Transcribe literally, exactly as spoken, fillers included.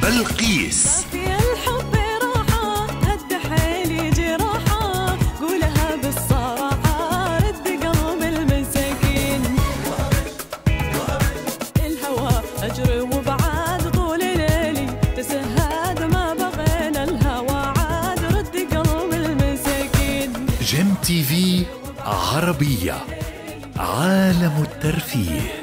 بلقيس. أجري وبعاد طول ليلي تسهاد ما بغينا الهوى عاد رد قلب المساكين. جيم تي في عربية، عالم الترفيه.